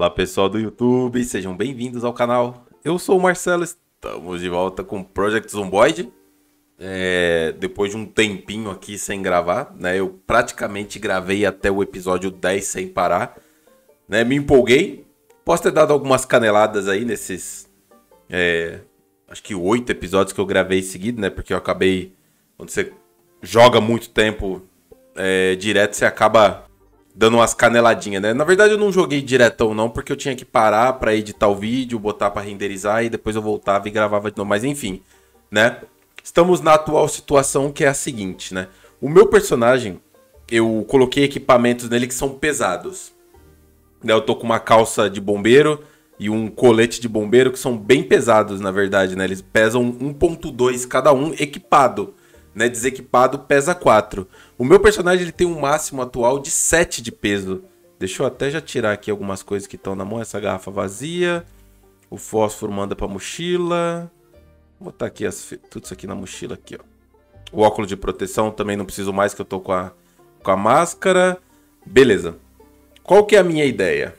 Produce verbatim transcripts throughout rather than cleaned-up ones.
Fala pessoal do YouTube, sejam bem-vindos ao canal. Eu sou o Marcelo, estamos de volta com Project Zomboid. É, depois de um tempinho aqui sem gravar, né? Eu praticamente gravei até o episódio dez sem parar, né? Me empolguei. Posso ter dado algumas caneladas aí nesses, é, acho que oito episódios que eu gravei seguido, né? Porque eu acabei, quando você joga muito tempo é, direto, você acaba dando umas caneladinhas, né? Na verdade eu não joguei diretão não, porque eu tinha que parar pra editar o vídeo, botar pra renderizar e depois eu voltava e gravava de novo. Mas enfim, né? Estamos na atual situação que é a seguinte, né? O meu personagem, eu coloquei equipamentos nele que são pesados. Né? Eu tô com uma calça de bombeiro e um colete de bombeiro que são bem pesados, na verdade, né? Eles pesam um ponto dois cada um equipado. Né, desequipado pesa quatro. O meu personagem ele tem um máximo atual de sete de peso. Deixa eu até já tirar aqui algumas coisas que estão na mão. Essa garrafa vazia. O fósforo manda pra mochila. Vou botar aqui as, tudo isso aqui na mochila. Aqui, ó. O óculos de proteção também não preciso mais, que eu tô com a, com a máscara. Beleza. Qual que é a minha ideia?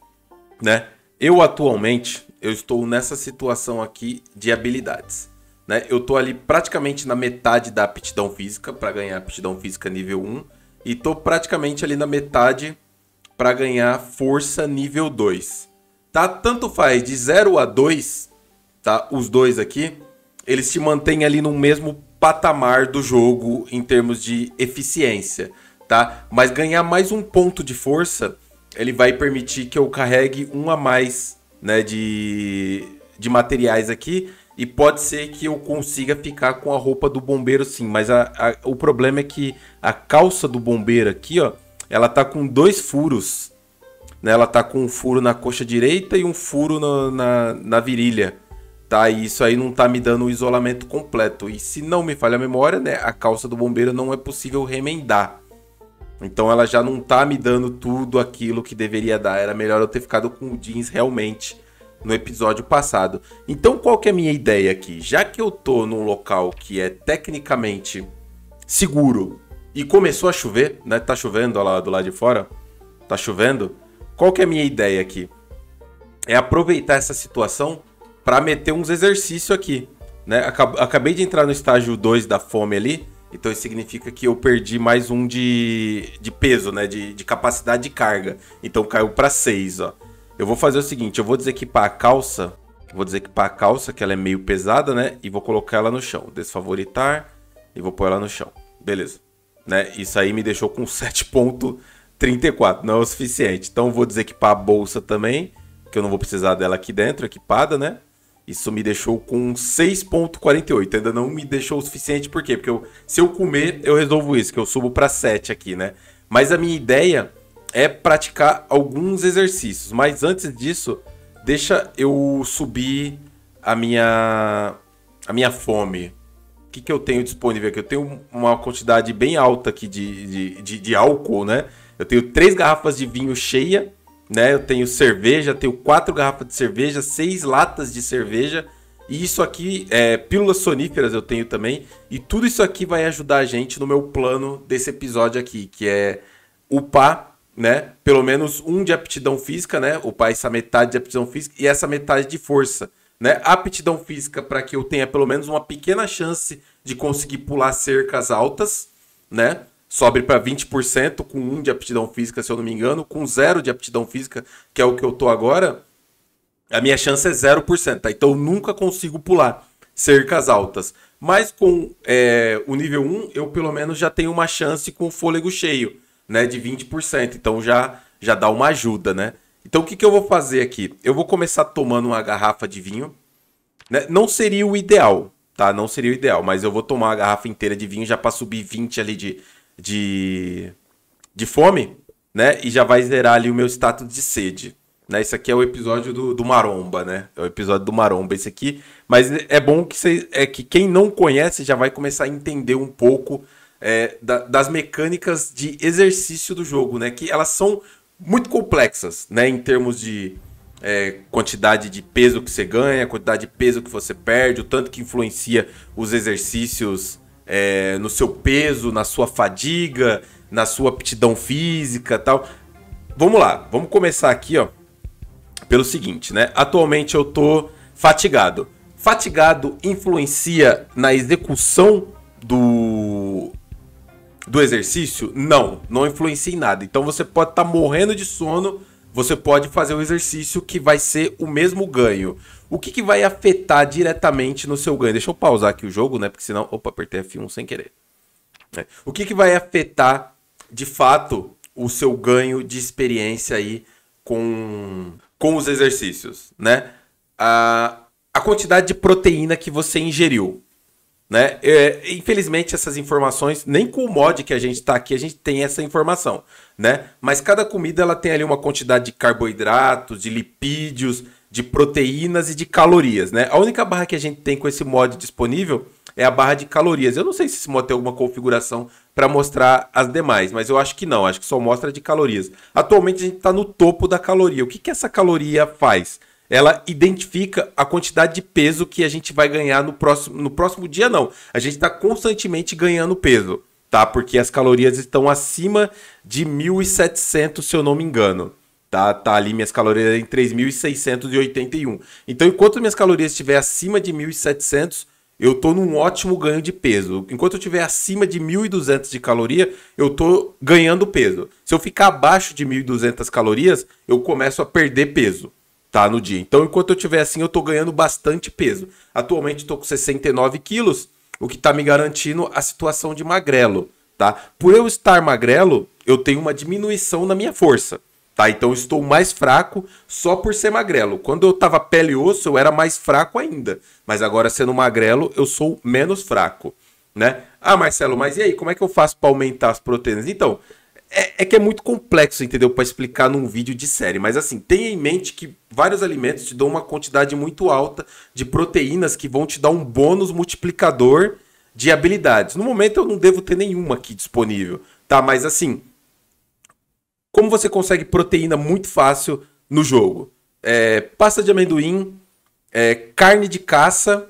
Né? Eu atualmente eu estou nessa situação aqui de habilidades. Né? Eu tô ali praticamente na metade da aptidão física para ganhar aptidão física nível um e tô praticamente ali na metade para ganhar força nível dois. Tá? Tanto faz de zero a dois, tá? Os dois aqui, eles te mantêm ali no mesmo patamar do jogo em termos de eficiência, tá? Mas ganhar mais um ponto de força, ele vai permitir que eu carregue um a mais, né, de, de materiais aqui. E pode ser que eu consiga ficar com a roupa do bombeiro sim. Mas a, a, o problema é que a calça do bombeiro aqui, ó, ela tá com dois furos. Né? Ela tá com um furo na coxa direita e um furo no, na, na virilha. Tá? E isso aí não tá me dando o isolamento completo. E se não me falha a memória, né, a calça do bombeiro não é possível remendar. Então ela já não tá me dando tudo aquilo que deveria dar. Era melhor eu ter ficado com o jeans realmente no episódio passado. Então qual que é a minha ideia aqui? Já que eu tô num local que é tecnicamente seguro e começou a chover, né? Tá chovendo lá do lado de fora. Tá chovendo. Qual que é a minha ideia aqui? É aproveitar essa situação para meter uns exercícios aqui, né? Acabei de entrar no estágio dois da fome ali. Então isso significa que eu perdi mais um de, de peso, né? De, de capacidade de carga. Então caiu para seis, ó. Eu vou fazer o seguinte, eu vou desequipar a calça, vou desequipar a calça, que ela é meio pesada, né? E vou colocar ela no chão, desfavoritar e vou pôr ela no chão. Beleza. Né? Isso aí me deixou com sete ponto trinta e quatro, não é o suficiente. Então eu vou desequipar a bolsa também, que eu não vou precisar dela aqui dentro, equipada, né? Isso me deixou com seis ponto quarenta e oito, ainda não me deixou o suficiente, por quê? Porque eu, se eu comer, eu resolvo isso, que eu subo para sete aqui, né? Mas a minha ideia é praticar alguns exercícios. Mas antes disso, deixa eu subir a minha, a minha fome. O que, que eu tenho disponível aqui? Eu tenho uma quantidade bem alta aqui de, de, de, de álcool, né? Eu tenho três garrafas de vinho cheia, né? Eu tenho cerveja, tenho quatro garrafas de cerveja, seis latas de cerveja. E isso aqui, é, pílulas soníferas eu tenho também. E tudo isso aqui vai ajudar a gente no meu plano desse episódio aqui, que é upar, né? Pelo menos um de aptidão física, né? Upar essa metade de aptidão física e essa metade de força, né? A aptidão física para que eu tenha pelo menos uma pequena chance de conseguir pular cercas altas, né? Sobe para vinte por cento com um de aptidão física, se eu não me engano. Com zero de aptidão física, que é o que eu tô agora, a minha chance é zero por cento, tá? Então eu nunca consigo pular cercas altas. Mas com é, o nível um, eu pelo menos já tenho uma chance com o fôlego cheio, né, de vinte por cento, então já, já dá uma ajuda, né? Então o que, que eu vou fazer aqui? Eu vou começar tomando uma garrafa de vinho, né? Não seria o ideal, tá? Não seria o ideal, mas eu vou tomar uma garrafa inteira de vinho já para subir vinte ali de, de, de fome, né? E já vai zerar ali o meu status de sede, né? Esse aqui é o episódio do, do Maromba, né? É o episódio do Maromba esse aqui, mas é bom que, cê, é que quem não conhece já vai começar a entender um pouco É, da, das mecânicas de exercício do jogo, né? Que elas são muito complexas, né? Em termos de é, quantidade de peso que você ganha, quantidade de peso que você perde, o tanto que influencia os exercícios é, no seu peso, na sua fadiga, na sua aptidão física e tal. Vamos lá, vamos começar aqui, ó. pelo seguinte, né? Atualmente eu tô fatigado. Fatigado influencia na execução do, do exercício? Não, não influencia em nada. Então você pode estar tá morrendo de sono, você pode fazer o exercício que vai ser o mesmo ganho. O que, que vai afetar diretamente no seu ganho? Deixa eu pausar aqui o jogo, né? Porque senão... Opa, apertei F um sem querer. É. O que, que vai afetar, de fato, o seu ganho de experiência aí com, com os exercícios, né? A, a quantidade de proteína que você ingeriu, né? É, infelizmente, essas informações, nem com o mod que a gente está aqui, a gente tem essa informação, né? Mas cada comida ela tem ali uma quantidade de carboidratos, de lipídios, de proteínas e de calorias, né? A única barra que a gente tem com esse mod disponível é a barra de calorias. Eu não sei se esse mod tem alguma configuração para mostrar as demais, mas eu acho que não, acho que só mostra de calorias. Atualmente a gente está no topo da caloria. O que, que essa caloria faz? Ela identifica a quantidade de peso que a gente vai ganhar no próximo, no próximo dia, não. A gente está constantemente ganhando peso, tá? Porque as calorias estão acima de mil e setecentos, se eu não me engano. Tá, tá ali minhas calorias em três mil seiscentos e oitenta e um. Então, enquanto minhas calorias estiver acima de mil e setecentos, eu tô num ótimo ganho de peso. Enquanto eu estiver acima de mil e duzentos de caloria, eu tô ganhando peso. Se eu ficar abaixo de mil e duzentas calorias, eu começo a perder peso, tá, no dia. Então, enquanto eu estiver assim, eu tô ganhando bastante peso. Atualmente, estou com sessenta e nove quilos, o que tá me garantindo a situação de magrelo, tá? Por eu estar magrelo, eu tenho uma diminuição na minha força. Tá, então eu estou mais fraco só por ser magrelo. Quando eu tava pele e osso, eu era mais fraco ainda. Mas agora, sendo magrelo, eu sou menos fraco, né? Ah, Marcelo, mas e aí, como é que eu faço para aumentar as proteínas? Então, é, é que é muito complexo, entendeu? Para explicar num vídeo de série. Mas assim, tenha em mente que vários alimentos te dão uma quantidade muito alta de proteínas que vão te dar um bônus multiplicador de habilidades. No momento, eu não devo ter nenhuma aqui disponível, tá? Mas assim... Como você consegue proteína muito fácil no jogo? É, pasta de amendoim, é, carne de caça,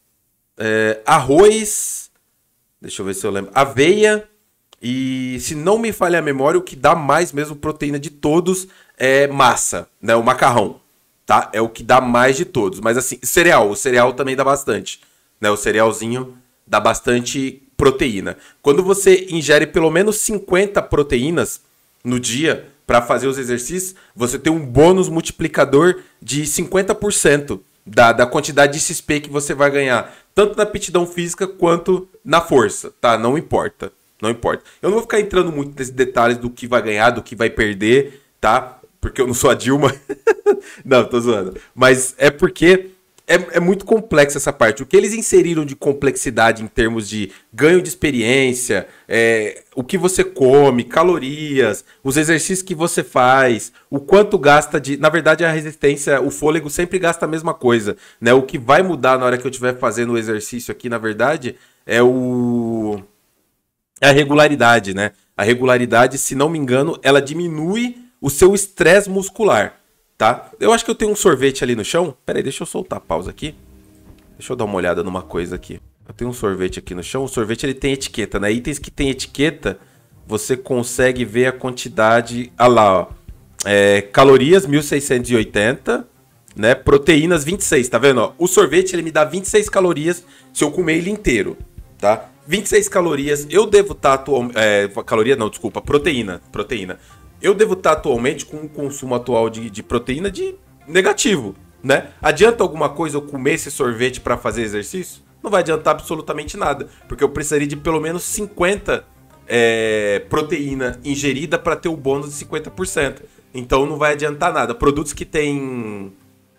é, arroz, deixa eu ver se eu lembro, aveia e, se não me falha a memória, o que dá mais mesmo proteína de todos é massa, né? O macarrão, tá? É o que dá mais de todos. Mas assim, cereal, o cereal também dá bastante, né? O cerealzinho dá bastante proteína. Quando você ingere pelo menos cinquenta proteínas no dia para fazer os exercícios, você tem um bônus multiplicador de cinquenta por cento da, da quantidade de X P que você vai ganhar, tanto na aptidão física quanto na força, tá? Não importa, não importa. Eu não vou ficar entrando muito nesses detalhes do que vai ganhar, do que vai perder, tá? Porque eu não sou a Dilma. Não, tô zoando. Mas é porque... É, é muito complexa essa parte. O que eles inseriram de complexidade em termos de ganho de experiência, é, o que você come, calorias, os exercícios que você faz, o quanto gasta de... Na verdade, a resistência, o fôlego sempre gasta a mesma coisa, né? O que vai mudar na hora que eu estiver fazendo o exercício aqui, na verdade, é o... é a regularidade, né? A regularidade, se não me engano, ela diminui o seu estresse muscular. Tá? Eu acho que eu tenho um sorvete ali no chão. Pera aí, deixa eu soltar a pausa aqui. Deixa eu dar uma olhada numa coisa aqui. Eu tenho um sorvete aqui no chão. O sorvete ele tem etiqueta, né? Itens que tem etiqueta, você consegue ver a quantidade. Ah lá, ó. É, calorias, mil seiscentos e oitenta. Né? Proteínas, vinte e seis. Tá vendo? Ó? O sorvete ele me dá vinte e seis calorias se eu comer ele inteiro. Tá? vinte e seis calorias. Eu devo estar atualmente. É, caloria não, desculpa. Proteína. Proteína. Eu devo estar atualmente com um consumo atual de, de proteína de negativo, né? Adianta alguma coisa eu comer esse sorvete para fazer exercício? Não vai adiantar absolutamente nada, porque eu precisaria de pelo menos cinquenta é, proteína ingerida para ter o bônus de cinquenta por cento. Então não vai adiantar nada. Produtos que têm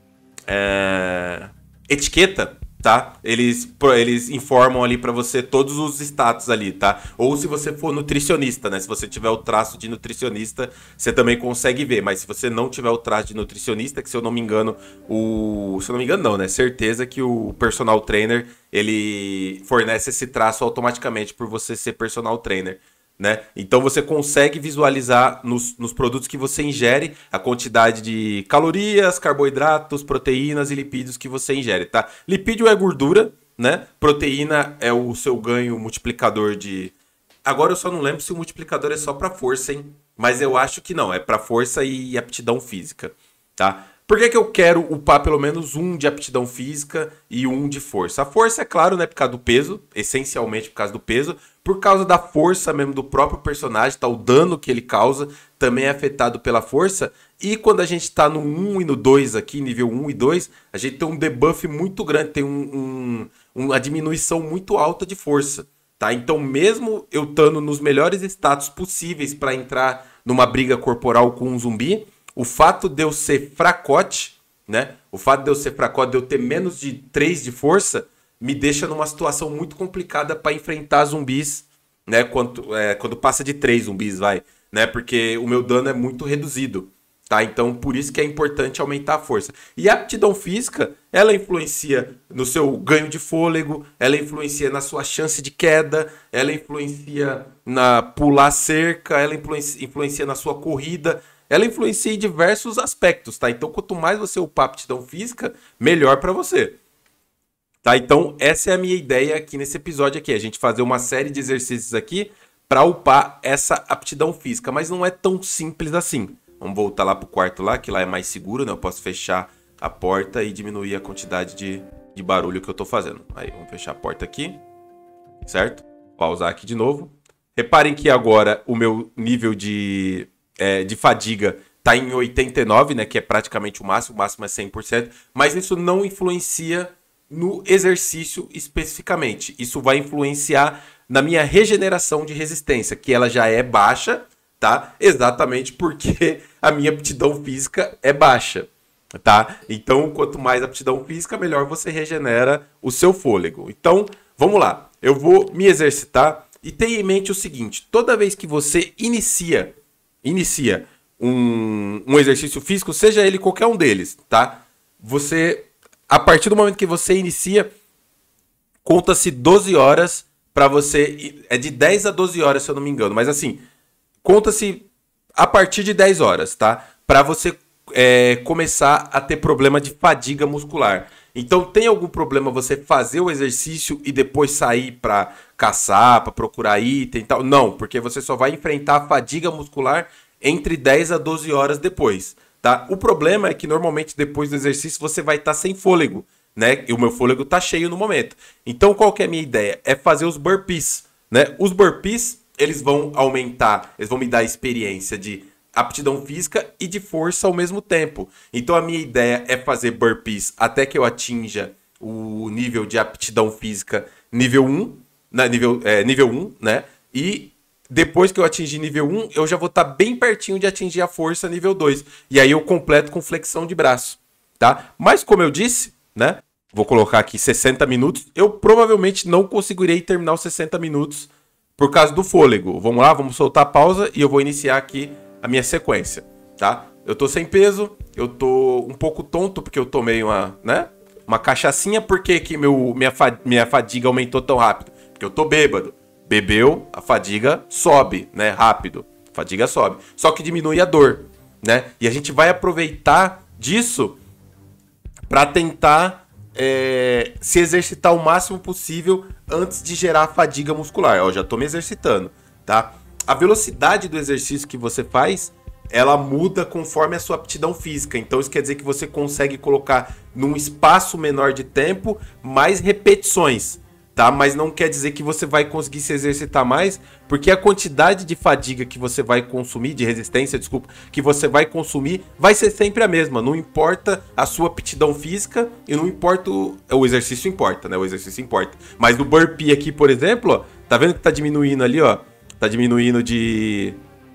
é, etiqueta, tá? Eles, eles informam ali pra você todos os status ali, tá? Ou se você for nutricionista, né? Se você tiver o traço de nutricionista, você também consegue ver. Mas se você não tiver o traço de nutricionista, que se eu não me engano, o... Se eu não me engano não, né? Certeza que o personal trainer, ele fornece esse traço automaticamente por você ser personal trainer. Né? Então você consegue visualizar nos, nos produtos que você ingere a quantidade de calorias, carboidratos, proteínas e lipídios que você ingere, tá? Lipídio é gordura, né? Proteína é o seu ganho multiplicador de... Agora eu só não lembro se o multiplicador é só para força, hein? Mas eu acho que não, é para força e aptidão física, tá? Por que que eu quero upar pelo menos um de aptidão física e um de força? A força, é claro, né, por causa do peso, essencialmente por causa do peso, por causa da força mesmo do próprio personagem, tá? O dano que ele causa também é afetado pela força. E quando a gente tá no um e no dois aqui, nível um e dois, a gente tem um debuff muito grande, tem um, um, uma diminuição muito alta de força, tá? Então mesmo eu estando nos melhores status possíveis para entrar numa briga corporal com um zumbi, o fato de eu ser fracote, né? O fato de eu ser fracote, de eu ter menos de três de força, me deixa numa situação muito complicada para enfrentar zumbis, né? Quando, é, quando passa de três zumbis, vai, né? Porque o meu dano é muito reduzido, tá? Então, por isso que é importante aumentar a força. E a aptidão física, ela influencia no seu ganho de fôlego, ela influencia na sua chance de queda, ela influencia na pular cerca, ela influencia, influencia na sua corrida. Ela influencia em diversos aspectos, tá? Então, quanto mais você upar a aptidão física, melhor para você. Tá? Então, essa é a minha ideia aqui nesse episódio aqui. A gente fazer uma série de exercícios aqui para upar essa aptidão física. Mas não é tão simples assim. Vamos voltar lá pro quarto lá, que lá é mais seguro, né? Eu posso fechar a porta e diminuir a quantidade de, de barulho que eu tô fazendo. Aí, vamos fechar a porta aqui, certo? Pausar aqui de novo. Reparem que agora o meu nível de... É, de fadiga tá em oitenta e nove, né, que é praticamente o máximo, o máximo é cem por cento, mas isso não influencia no exercício especificamente. Isso vai influenciar na minha regeneração de resistência, que ela já é baixa, tá? Exatamente porque a minha aptidão física é baixa, tá? Então, quanto mais aptidão física, melhor você regenera o seu fôlego. Então, vamos lá. Eu vou me exercitar e tenha em mente o seguinte, toda vez que você inicia inicia um, um exercício físico, seja ele qualquer um deles, tá? Você, a partir do momento que você inicia, conta-se doze horas para você, é de dez a doze horas, se eu não me engano, mas assim, conta-se a partir de dez horas, tá? Para você é, começar a ter problema de fadiga muscular. Então, tem algum problema você fazer o exercício e depois sair para caçar, para procurar item e tal? Não, porque você só vai enfrentar a fadiga muscular entre dez a doze horas depois, tá? O problema é que normalmente depois do exercício você vai estar tá sem fôlego, né? E o meu fôlego tá cheio no momento. Então, qual que é a minha ideia? É fazer os burpees, né? Os burpees, eles vão aumentar, eles vão me dar a experiência de aptidão física e de força ao mesmo tempo. Então a minha ideia é fazer burpees até que eu atinja o nível de aptidão física nível um, né? nível, é, nível um, né? E depois que eu atingir nível um, eu já vou estar tá bem pertinho de atingir a força nível dois. E aí eu completo com flexão de braço, tá? Mas como eu disse, né? Vou colocar aqui sessenta minutos. Eu provavelmente não conseguirei terminar os sessenta minutos por causa do fôlego. Vamos lá, vamos soltar a pausa e eu vou iniciar aqui a minha sequência, tá? Eu tô sem peso, eu tô um pouco tonto porque eu tomei uma, né? Uma cachaçinha. Por que que meu, minha, fa minha fadiga aumentou tão rápido? Porque eu tô bêbado. Bebeu, a fadiga sobe, né? Rápido. A fadiga sobe. Só que diminui a dor, né? E a gente vai aproveitar disso para tentar é, se exercitar o máximo possível antes de gerar fadiga muscular. Ó, já tô me exercitando, tá? A velocidade do exercício que você faz, ela muda conforme a sua aptidão física. Então isso quer dizer que você consegue colocar num espaço menor de tempo mais repetições, tá? Mas não quer dizer que você vai conseguir se exercitar mais, porque a quantidade de fadiga que você vai consumir, de resistência, desculpa, que você vai consumir, vai ser sempre a mesma. Não importa a sua aptidão física e não importa o, o exercício importa, né? O exercício importa. Mas no burpee aqui, por exemplo, ó, tá vendo que tá diminuindo ali, ó? Tá diminuindo de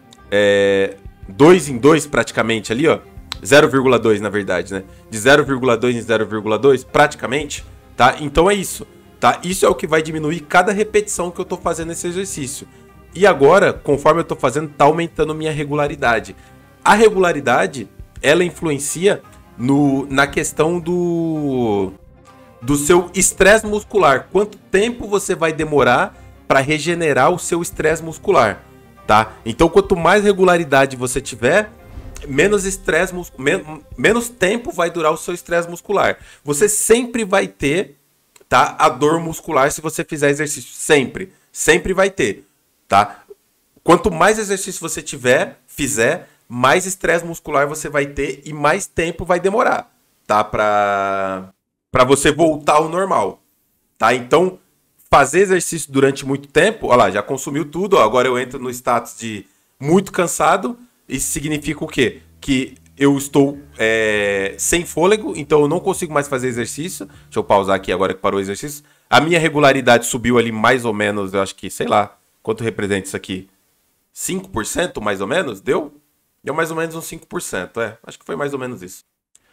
é, dois em dois praticamente ali, ó. zero vírgula dois na verdade, né? De zero vírgula dois em zero vírgula dois praticamente, tá? Então é isso, tá? Isso é o que vai diminuir cada repetição que eu tô fazendo nesse exercício. E agora, conforme eu tô fazendo, tá aumentando minha regularidade. A regularidade, ela influencia no, na questão do, do seu estresse muscular. Quanto tempo você vai demorar para regenerar o seu estresse muscular, tá? Então, quanto mais regularidade você tiver, menos estresse mus... men menos tempo vai durar o seu estresse muscular. Você sempre vai ter, tá, a dor muscular se você fizer exercício, sempre, sempre vai ter, tá? Quanto mais exercício você tiver, fizer, mais estresse muscular você vai ter e mais tempo vai demorar, tá? Pra, pra você voltar ao normal, tá? Então, fazer exercício durante muito tempo, ó lá, já consumiu tudo, ó, agora eu entro no status de muito cansado. Isso significa o quê? Que eu estou é, sem fôlego, então eu não consigo mais fazer exercício. Deixa eu pausar aqui agora que parou o exercício. A minha regularidade subiu ali mais ou menos, eu acho que, sei lá, quanto representa isso aqui? cinco por cento mais ou menos? Deu? Deu mais ou menos uns cinco por cento, é. Acho que foi mais ou menos isso.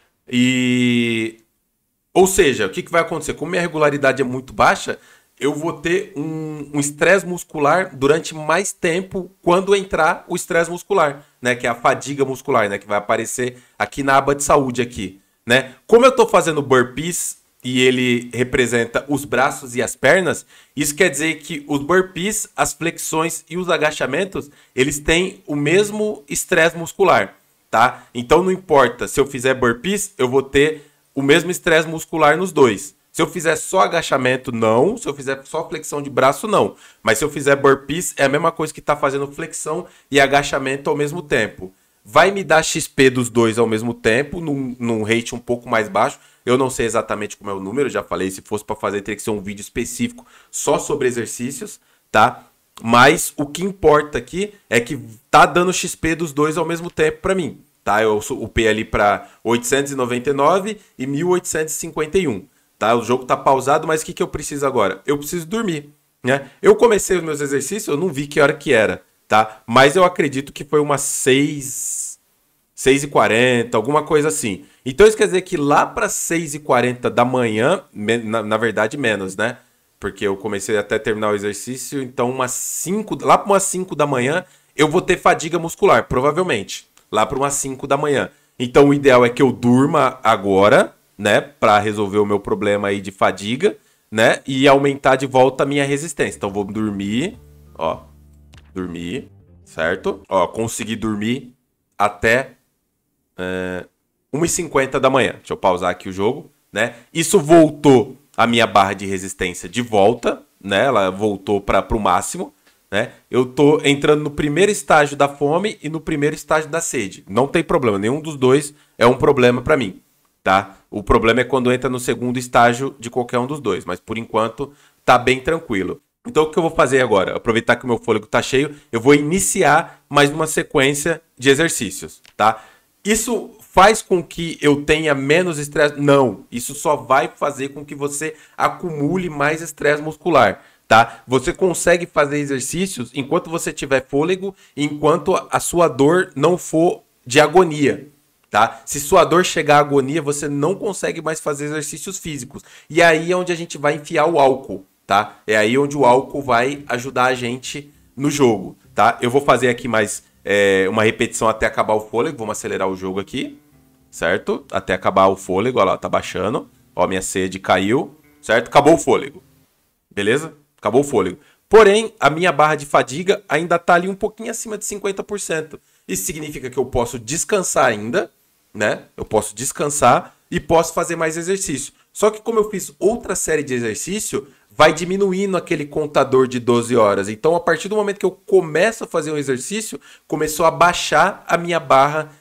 E... Ou seja, o que, que vai acontecer? Como minha regularidade é muito baixa, eu vou ter um estresse muscular durante mais tempo quando entrar o estresse muscular, né? Que é a fadiga muscular, né? Que vai aparecer aqui na aba de saúde aqui, né? Como eu tô fazendo burpees e ele representa os braços e as pernas, isso quer dizer que os burpees, as flexões e os agachamentos, eles têm o mesmo estresse muscular, tá? Então não importa, se eu fizer burpees, eu vou ter o mesmo estresse muscular nos dois. Se eu fizer só agachamento, não. Se eu fizer só flexão de braço, não. Mas se eu fizer burpees, é a mesma coisa que tá fazendo flexão e agachamento ao mesmo tempo. Vai me dar X P dos dois ao mesmo tempo, num, num rate um pouco mais baixo. Eu não sei exatamente como é o número, já falei, se fosse para fazer, teria que ser um vídeo específico só sobre exercícios, tá? Mas o que importa aqui é que tá dando X P dos dois ao mesmo tempo para mim, tá? Eu upei ali para oitocentos e noventa e nove e mil oitocentos e cinquenta e um, tá? O jogo tá pausado, mas o que, que eu preciso agora? Eu preciso dormir, né? Eu comecei os meus exercícios, eu não vi que hora que era, tá? Mas eu acredito que foi umas seis, seis e quarenta, alguma coisa assim. Então isso quer dizer que lá para seis e quarenta da manhã, na, na verdade menos, né? Porque eu comecei até terminar o exercício, então umas cinco, lá para umas cinco da manhã eu vou ter fadiga muscular, provavelmente. Lá para umas cinco da manhã. Então o ideal é que eu durma agora, né? Para resolver o meu problema aí de fadiga, né? E aumentar de volta a minha resistência. Então vou dormir, ó. Dormir, certo? Ó, consegui dormir até é, uma e cinquenta da manhã. Deixa eu pausar aqui o jogo, né? Isso voltou a minha barra de resistência de volta, né? Ela voltou para o máximo, né? Eu tô entrando no primeiro estágio da fome e no primeiro estágio da sede. Não tem problema, nenhum dos dois é um problema para mim, tá? O problema é quando entra no segundo estágio de qualquer um dos dois, mas por enquanto tá bem tranquilo. Então o que eu vou fazer agora? Aproveitar que o meu fôlego tá cheio, eu vou iniciar mais uma sequência de exercícios, tá? Isso faz com que eu tenha menos estresse? Não, isso só vai fazer com que você acumule mais estresse muscular, tá? Você consegue fazer exercícios enquanto você tiver fôlego, enquanto a sua dor não for de agonia, tá? Se sua dor chegar à agonia, você não consegue mais fazer exercícios físicos. E aí é onde a gente vai enfiar o álcool, tá? É aí onde o álcool vai ajudar a gente no jogo, tá? Eu vou fazer aqui mais é, uma repetição até acabar o fôlego. Vamos acelerar o jogo aqui, certo? Até acabar o fôlego, olha lá, tá baixando. Ó, minha sede caiu, certo? Acabou o fôlego, beleza? Acabou o fôlego. Porém, a minha barra de fadiga ainda tá ali um pouquinho acima de cinquenta por cento. Isso significa que eu posso descansar ainda, né? Eu posso descansar e posso fazer mais exercício. Só que como eu fiz outra série de exercício, vai diminuindo aquele contador de doze horas. Então, a partir do momento que eu começo a fazer um exercício, começou a baixar a minha barra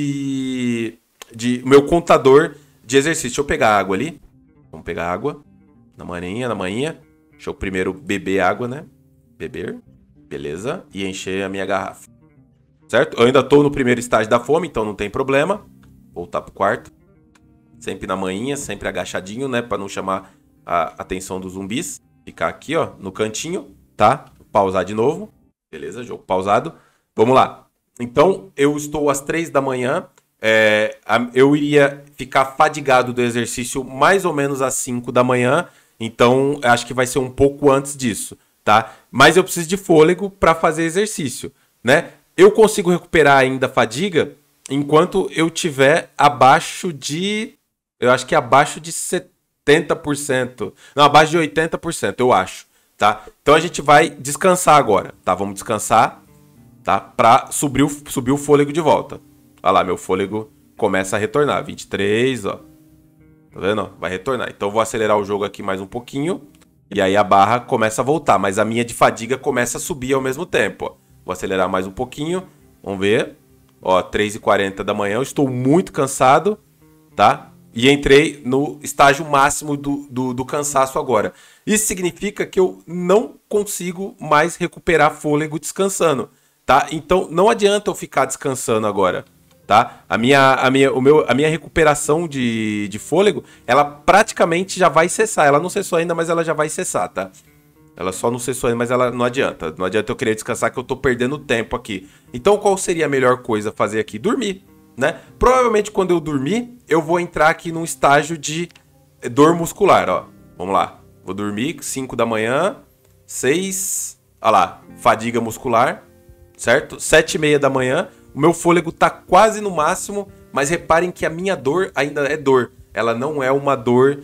de... de meu contador de exercício. Deixa eu pegar água ali. Vamos pegar água. Na manhinha, na manhinha. Deixa eu primeiro beber água, né? Beber. Beleza. E encher a minha garrafa. Certo? Eu ainda estou no primeiro estágio da fome, então não tem problema. Voltar pro quarto. Sempre na manhinha, sempre agachadinho, né? Para não chamar a atenção dos zumbis. Ficar aqui, ó, no cantinho, tá? Pausar de novo. Beleza, jogo pausado. Vamos lá. Então, eu estou às três da manhã. É, eu iria ficar fadigado do exercício mais ou menos às cinco da manhã. Então, acho que vai ser um pouco antes disso, tá? Mas eu preciso de fôlego para fazer exercício, né? Eu consigo recuperar ainda a fadiga enquanto eu tiver abaixo de... Eu acho que abaixo de setenta por cento. Não, abaixo de oitenta por cento, eu acho, tá? Então a gente vai descansar agora, tá? Vamos descansar, tá? Pra subir o, subir o fôlego de volta. Olha lá, meu fôlego começa a retornar. vinte e três, ó. Tá vendo? Vai retornar. Então eu vou acelerar o jogo aqui mais um pouquinho. E aí a barra começa a voltar. Mas a minha de fadiga começa a subir ao mesmo tempo, ó. Vou acelerar mais um pouquinho. Vamos ver. Ó, três e quarenta da manhã, eu estou muito cansado, tá? E entrei no estágio máximo do, do, do cansaço agora. Isso significa que eu não consigo mais recuperar fôlego descansando, tá? Então não adianta eu ficar descansando agora, tá? A minha, a minha, o meu, a minha recuperação de, de fôlego, ela praticamente já vai cessar. Ela não cessou ainda, mas ela já vai cessar, tá? Ela só não cessou ainda, mas ela não adianta. Não adianta eu querer descansar que eu tô perdendo tempo aqui. Então qual seria a melhor coisa a fazer aqui? Dormir, né? Provavelmente quando eu dormir, eu vou entrar aqui num estágio de dor muscular, ó. Vamos lá. Vou dormir cinco da manhã, seis, olha lá, fadiga muscular, certo? sete e meia da manhã, o meu fôlego tá quase no máximo, mas reparem que a minha dor ainda é dor. Ela não é uma dor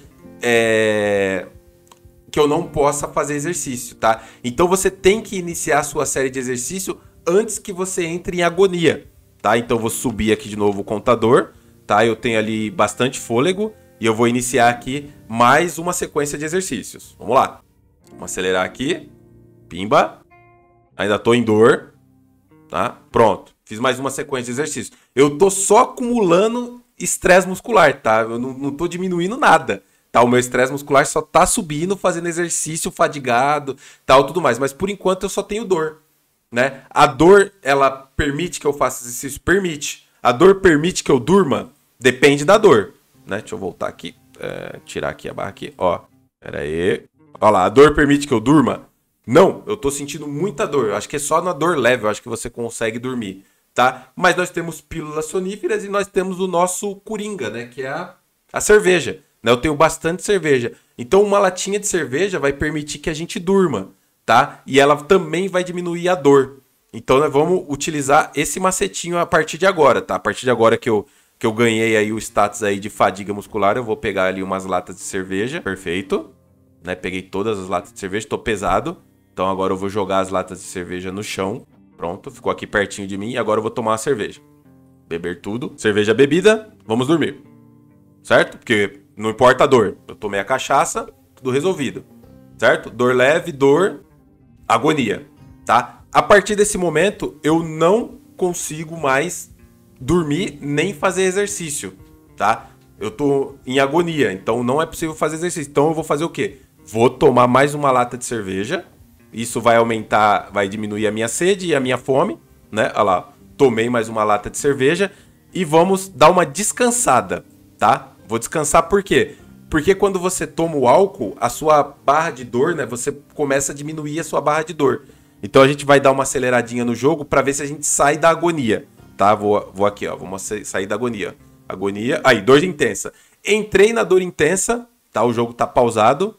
é... que eu não possa fazer exercício, tá? Então você tem que iniciar a sua série de exercício antes que você entre em agonia, tá? Então eu vou subir aqui de novo o contador, tá? Eu tenho ali bastante fôlego e eu vou iniciar aqui mais uma sequência de exercícios. Vamos lá. Vamos acelerar aqui. Pimba. Ainda tô em dor, tá? Pronto. Fiz mais uma sequência de exercícios. Eu tô só acumulando estresse muscular, tá? Eu não, não tô diminuindo nada. Tá, o meu estresse muscular só tá subindo, fazendo exercício, fadigado, tal, tudo mais. Mas por enquanto eu só tenho dor, né? A dor, ela permite que eu faça exercício? Permite. A dor permite que eu durma? Depende da dor, né? Deixa eu voltar aqui, é, tirar aqui a barra aqui, ó. Pera aí. Ó lá, a dor permite que eu durma? Não, eu tô sentindo muita dor. Eu acho que é só na dor leve, eu acho que você consegue dormir, tá? Mas nós temos pílulas soníferas e nós temos o nosso coringa, né? Que é a, a cerveja. Eu tenho bastante cerveja. Então uma latinha de cerveja vai permitir que a gente durma, tá? E ela também vai diminuir a dor. Então nós vamos utilizar esse macetinho a partir de agora, tá? A partir de agora que eu, que eu ganhei aí o status aí de fadiga muscular, eu vou pegar ali umas latas de cerveja. Perfeito. Né? Peguei todas as latas de cerveja, tô pesado. Então agora eu vou jogar as latas de cerveja no chão. Pronto, ficou aqui pertinho de mim e agora eu vou tomar uma cerveja. Beber tudo. Cerveja bebida, vamos dormir. Certo? Porque não importa a dor. Eu tomei a cachaça, tudo resolvido. Certo? Dor leve, dor, agonia. Tá? A partir desse momento, eu não consigo mais dormir nem fazer exercício. Tá? Eu tô em agonia, então não é possível fazer exercício. Então eu vou fazer o quê? Vou tomar mais uma lata de cerveja. Isso vai aumentar, vai diminuir a minha sede e a minha fome. Né? Olha lá, tomei mais uma lata de cerveja. E vamos dar uma descansada. Tá? Vou descansar por quê? Porque quando você toma o álcool, a sua barra de dor, né? Você começa a diminuir a sua barra de dor. Então a gente vai dar uma aceleradinha no jogo para ver se a gente sai da agonia, tá? Vou, vou aqui, ó. Vamos sair da agonia. Agonia. Aí, dor intensa. Entrei na dor intensa, tá? O jogo tá pausado.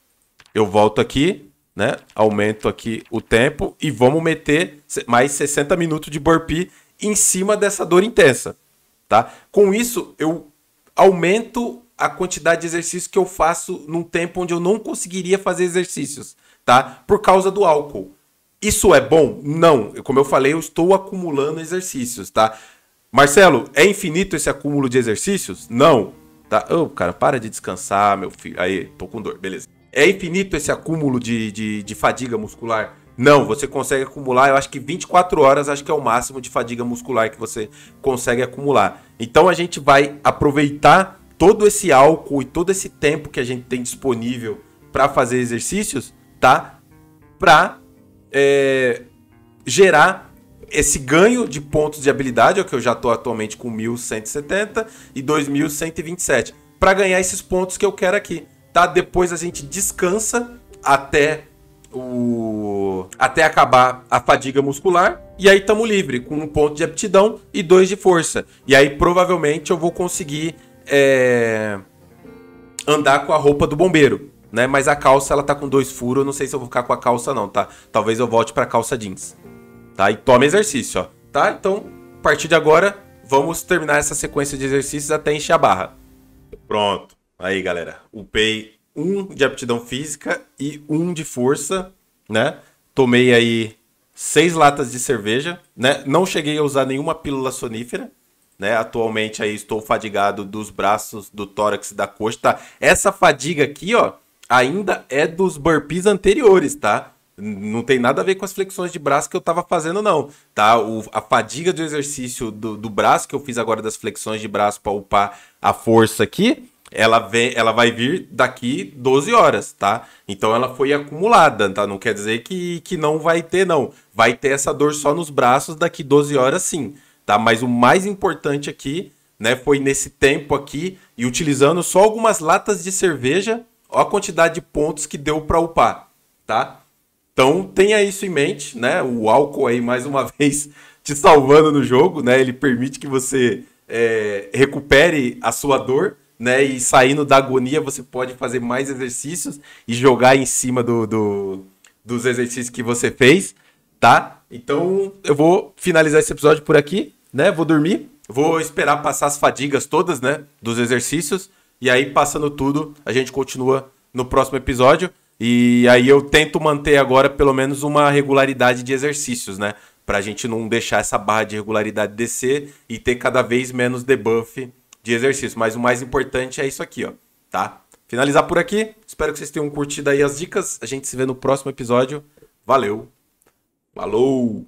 Eu volto aqui, né? Aumento aqui o tempo e vamos meter mais sessenta minutos de burpee em cima dessa dor intensa, tá? Com isso, eu aumento a quantidade de exercícios que eu faço num tempo onde eu não conseguiria fazer exercícios, tá? Por causa do álcool. Isso é bom? Não. Como eu falei, eu estou acumulando exercícios, tá? Marcelo, é infinito esse acúmulo de exercícios? Não. Tá? Oh, cara, para de descansar, meu filho. Aí, tô com dor, beleza. É infinito esse acúmulo de, de, de fadiga muscular? Não, você consegue acumular, eu acho que vinte e quatro horas, acho que é o máximo de fadiga muscular que você consegue acumular. Então a gente vai aproveitar todo esse álcool e todo esse tempo que a gente tem disponível para fazer exercícios, tá? Para é, gerar esse ganho de pontos de habilidade, é o que eu já estou atualmente com mil cento e setenta e dois mil cento e vinte e sete, para ganhar esses pontos que eu quero aqui, tá? Depois a gente descansa até o até acabar a fadiga muscular e aí estamos livre com um ponto de aptidão e dois de força. E aí provavelmente eu vou conseguir é, andar com a roupa do bombeiro, né? Mas a calça ela tá com dois furos, eu não sei se eu vou ficar com a calça não, tá? Talvez eu volte para calça jeans. Tá? E toma exercício, ó. Tá? Então, a partir de agora, vamos terminar essa sequência de exercícios até encher a barra. Pronto. Aí, galera. Upei um de aptidão física e um de força, né? Tomei aí seis latas de cerveja, né? Não cheguei a usar nenhuma pílula sonífera, né? Atualmente aí estou fadigado dos braços, do tórax e da coxa, tá? Essa fadiga aqui, ó, ainda é dos burpees anteriores, tá? Não tem nada a ver com as flexões de braço que eu tava fazendo, não, tá? O, a fadiga do exercício do, do braço que eu fiz agora das flexões de braço para upar a força aqui, ela, vem, ela vai vir daqui doze horas, tá? Então ela foi acumulada, tá? Não quer dizer que, que não vai ter, não. Vai ter essa dor só nos braços daqui doze horas, sim, tá? Mas o mais importante aqui, né, foi nesse tempo aqui e utilizando só algumas latas de cerveja, ó a quantidade de pontos que deu para upar, tá? Então tenha isso em mente, né? O álcool aí, mais uma vez, te salvando no jogo, né? Ele permite que você é, recupere a sua dor, né? E saindo da agonia, você pode fazer mais exercícios e jogar em cima do, do, dos exercícios que você fez, tá? Então eu vou finalizar esse episódio por aqui, né? Vou dormir, vou esperar passar as fadigas todas, né? Dos exercícios. E aí, passando tudo, a gente continua no próximo episódio. E aí eu tento manter agora pelo menos uma regularidade de exercícios, né? Pra gente não deixar essa barra de regularidade descer e ter cada vez menos debuff de exercício. Mas o mais importante é isso aqui, ó, tá? Finalizar por aqui. Espero que vocês tenham curtido aí as dicas. A gente se vê no próximo episódio. Valeu! Falou!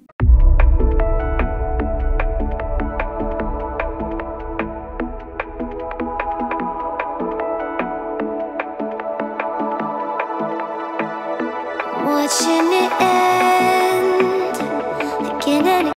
Watching it end.